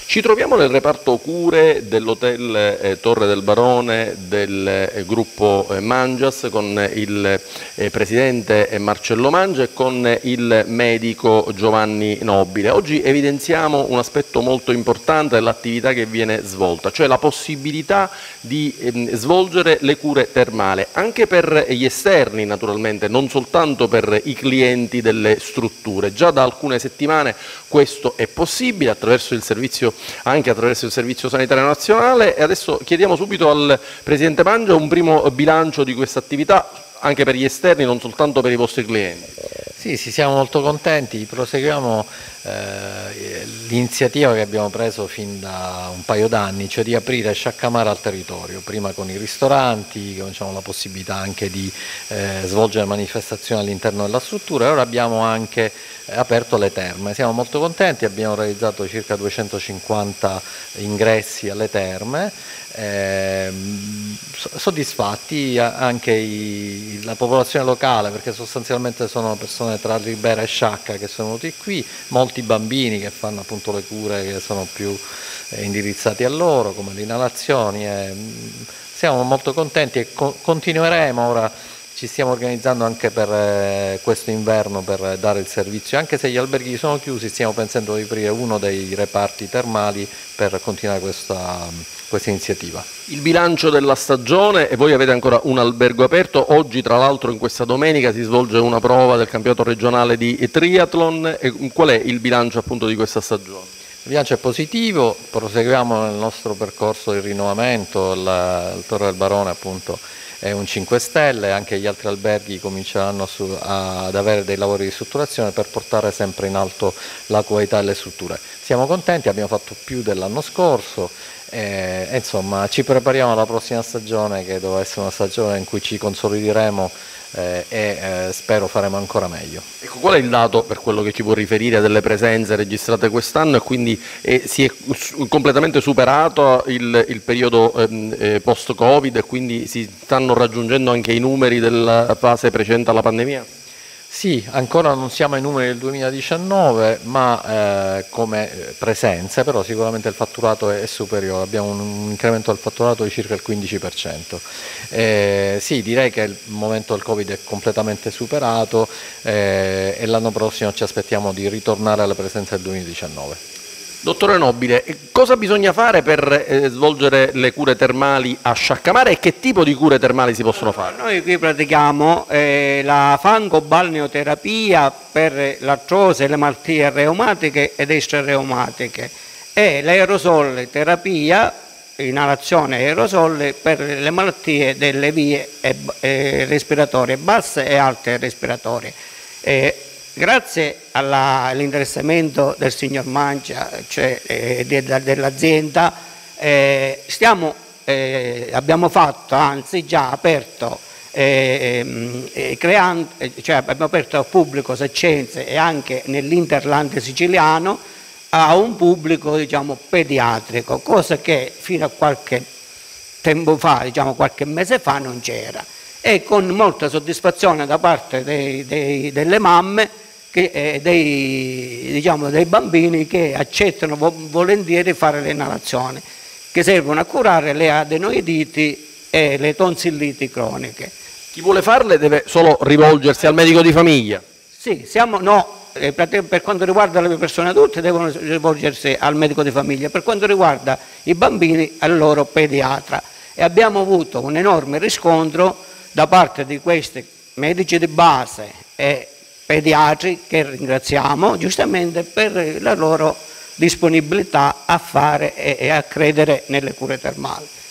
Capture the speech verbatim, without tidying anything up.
Ci troviamo nel reparto cure dell'hotel eh, Torre del Barone del eh, gruppo eh, Mangias con il eh, presidente Marcello Mangia e con il medico Giovanni Nobile. Oggi evidenziamo un aspetto molto importante dell'attività che viene svolta, cioè la possibilità di eh, svolgere le cure termali, anche per gli esterni naturalmente, non soltanto per i clienti delle strutture. Già da alcune settimane questo è possibile attraverso il servizio anche attraverso il Servizio Sanitario Nazionale e adesso chiediamo subito al Presidente Mangia un primo bilancio di questa attività anche per gli esterni, non soltanto per i vostri clienti. Sì, sì, siamo molto contenti, proseguiamo eh, l'iniziativa che abbiamo preso fin da un paio d'anni, cioè di aprire Sciaccamare al territorio, prima con i ristoranti, che diciamo, la possibilità anche di eh, svolgere manifestazioni all'interno della struttura, e ora abbiamo anche eh, aperto le terme. Siamo molto contenti, abbiamo realizzato circa duecentocinquanta ingressi alle terme, eh, soddisfatti anche i, la popolazione locale, perché sostanzialmente sono persone tra Ribera e Sciacca che sono venuti qui, molti bambini che fanno appunto le cure che sono più eh, indirizzati a loro, come le inalazioni. E, siamo molto contenti e co continueremo ora. Ci stiamo organizzando anche per eh, questo inverno per dare il servizio, anche se gli alberghi sono chiusi, stiamo pensando di aprire uno dei reparti termali per continuare questa, questa iniziativa. Il bilancio della stagione, e voi avete ancora un albergo aperto, oggi tra l'altro in questa domenica si svolge una prova del campionato regionale di triathlon, e qual è il bilancio appunto di questa stagione? Il bilancio è positivo, proseguiamo nel nostro percorso di rinnovamento, il, il Torre del Barone appunto è un cinque stelle, anche gli altri alberghi cominceranno su, a, ad avere dei lavori di strutturazione per portare sempre in alto la qualità delle strutture. Siamo contenti, abbiamo fatto più dell'anno scorso e, e insomma ci prepariamo alla prossima stagione, che deve essere una stagione in cui ci consolideremo eh, e eh, spero faremo ancora meglio. Ecco, qual è il dato per quello che ci può riferire delle presenze registrate quest'anno e quindi eh, si è completamente superato il, il periodo eh, post-Covid e quindi si stanno raggiungendo anche i numeri della fase precedente alla pandemia? Sì, ancora non siamo ai numeri del duemiladiciannove, ma eh, come presenze, però sicuramente il fatturato è, è superiore, abbiamo un, un incremento del fatturato di circa il quindici per cento. Eh, sì, direi che il momento del Covid è completamente superato eh, e l'anno prossimo ci aspettiamo di ritornare alle presenze del duemiladiciannove. Dottore Nobile, cosa bisogna fare per eh, svolgere le cure termali a Sciaccamare e che tipo di cure termali si possono fare? Noi qui pratichiamo eh, la fangobalneoterapia per l'artrose, le malattie reumatiche ed extrareumatiche e l'aerosol terapia, inalazione aerosol per le malattie delle vie e, e respiratorie basse e alte respiratorie. Eh, Grazie all'interessamento del signor Mangia, cioè eh, de, de, dell'azienda, eh, eh, abbiamo fatto, anzi già aperto, eh, eh, creando, cioè abbiamo aperto al pubblico Seccenze e anche nell'Interland siciliano a un pubblico diciamo, pediatrico, cosa che fino a qualche tempo fa, diciamo qualche mese fa, non c'era. E con molta soddisfazione da parte dei, dei, delle mamme, che, eh, dei, diciamo, dei bambini che accettano vo volentieri fare le inalazioni, che servono a curare le adenoiditi e le tonsilliti croniche. Chi vuole farle deve solo rivolgersi al medico di famiglia? Sì, siamo, no, eh, per quanto riguarda le persone adulte devono rivolgersi al medico di famiglia, per quanto riguarda i bambini al loro pediatra. E abbiamo avuto un enorme riscontro da parte di questi medici di base e pediatri, che ringraziamo giustamente per la loro disponibilità a fare e a credere nelle cure termali.